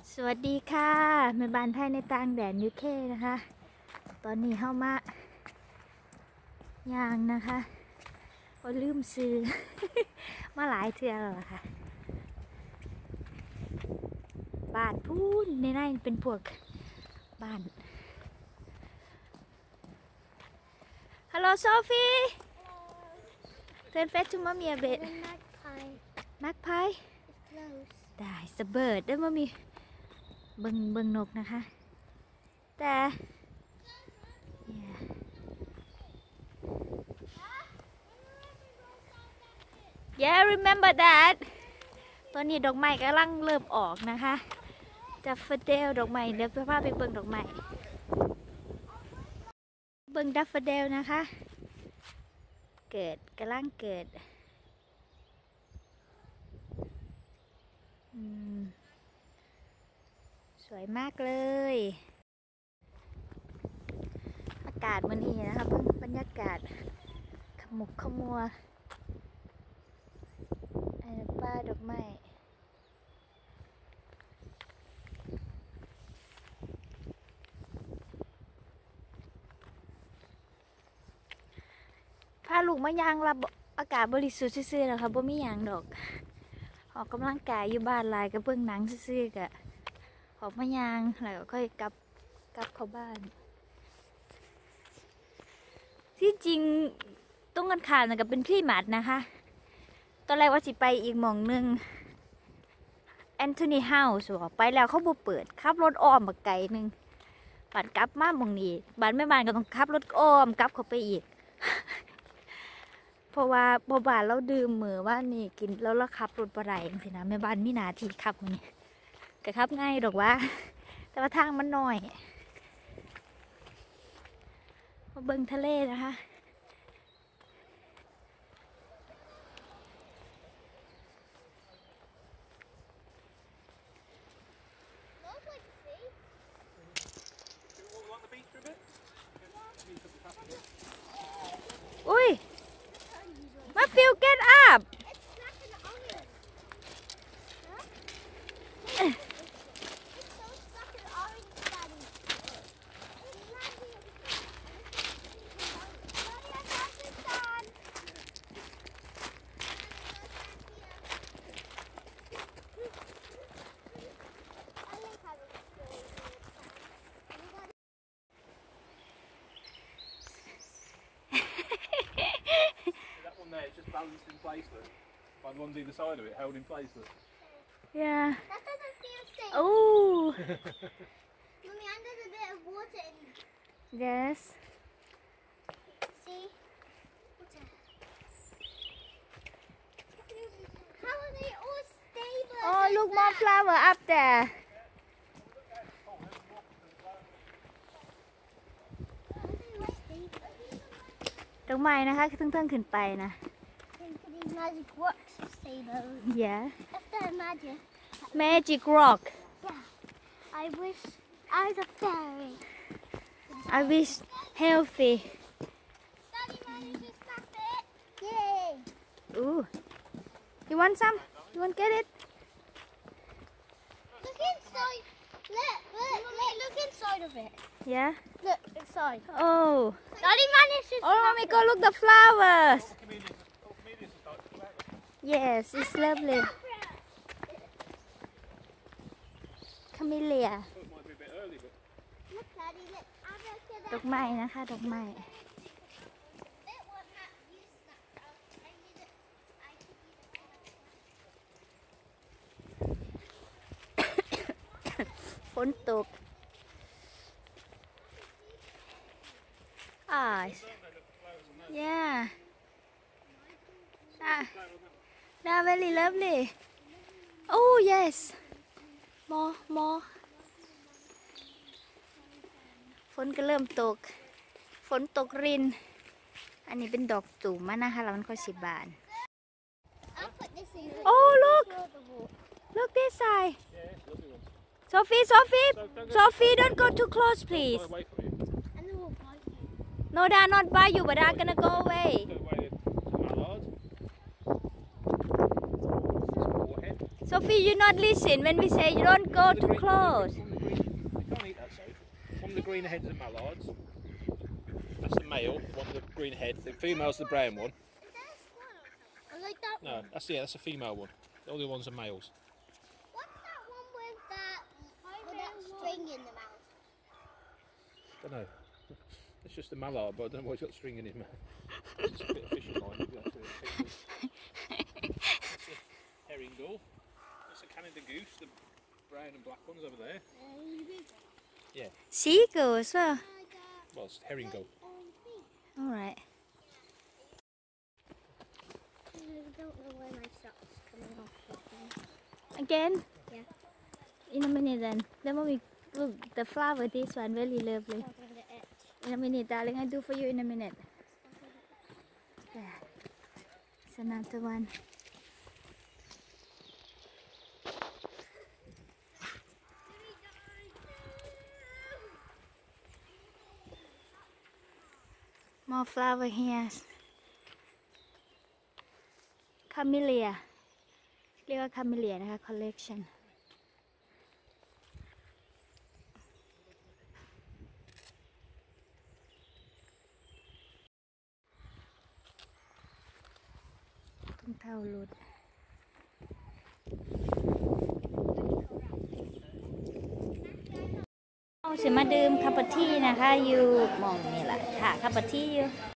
สวัสดีค่ะแม่บ้านไทยในต่างแดนยูเคนะคะตอนนี้เข้ามายางนะคะก็ลืมซื้อ มาหลายเทื่อแล้วค่ะบ้านพูนในนั้นเป็นพวกบ้านฮัลโหลโซฟีเทิร์นเฟสทูมามีa bit magpie ได้สเบิร์ดได้มามีเบิ่งนกนะคะแต่ yeah remember that ตอนนี้ดอกไม้กำลังเริ่มออกนะคะดัฟเฟอร์เดลดอกไม้เดี๋ยวพาไปเบิ่งดอกไม้เบิ่งดัฟเฟอร์เดลนะคะกำลังเกิดสวยมากเลยอากาศมันนี่นะคะบรรยากาศขมุกขมัวป้าดอกไม้พาลูกมายางรับอากาศบริสุทธิ์ซื่อๆนะคะบ่มีหยังดอกออกกำลังกายอยู่บ้านลายกับเบิ่งหนังซื่อๆกะออกมายางแล้วก็ค่อยกลับเข้าบ้านที่จริงตรงกันข้ามกับเป็นพี่หมัดนะคะตอนแรกว่าสิไปอีกหม่องนึงแอนโทนีเฮาส์ไปแล้วเขาบ่เปิดขับรถอ้อมบักไกลนึงบ้านกลับมาหม่องนี้บ้านแม่บ้านก็ต้องขับรถอ้อมกลับเข้าไปอีก เพราะว่าบ้านเราดื่มมือว่านี่กินแล้วเราขับรถบ่ได้จังซี่นะแม่บ้านมีหน้าที่ขับมื้อนี้ก็ขับง่ายดอกว่าแต่ว่าทางมันน้อยมาเบิ่งทะเลนะคะอุ้ยมาฟิล get up It's just balanced in place, look. Like one's either side of it, held in place, look. Yeah. That doesn't feel safe. Oh. Mummy, and there's a bit of water in. Yes. See? Water. How are they all stable? Oh, look more flower up there. ดอกไม้นะคะทึ่งขึ้นไปนะ Magic rocks stable. Yeah. That's the magic. Magic rock. Yeah. I wish I was a fairy. I wish healthy. Daddy managed to snap it. Yay. Ooh. You want some? You want to get it? Look inside. Look inside of it. Yeah. Look inside. Oh. Daddy managed to. Oh, mommy, go look the flowers. Yes, it's lovely. Camellia. Look, Daddy, look. ดอกไม้นะคะดอกไม้ ฝนตกyeah very lovely oh yes more ฝนก็เริ่มตกฝนตกรินอันนี้เป็นดอกตุ่มนะคะแล้วมันก็สิบาน oh look this side Sophie don't go too close please no they're not by you but they're gonna go away Sophie, you not listen when we say you don't go too close. They can't eat that soap. One of the green heads are mallards. That's the male, one of the green heads. The female's the brown one. I like that No, one. that's a female one. The other ones are males. What's that one with that string in the mouth? I don't know. It's just a mallard, but I don't know why he's got string in his mouth. It's just a bit of fishing line. That's a herring gull. That's a Canada goose, the brown and black ones over there. Yeah, Seagulls, well. well, it's herring gull. Alright. I don't know why my sock's coming off. Again? Yeah. In a minute then. Then when we look, the flower, this one, very lovely. In a minute, darling. I'll do for you in a minute. Yeah. It's another one. More flower here. Camellia เรียกว่า Camellia นะคะ collection ตุ้งเท้าหลุดเอาสิมาดื่มคาปาที่นะคะอยู่หมองนี่แหละค่ะคาปาที่อยู่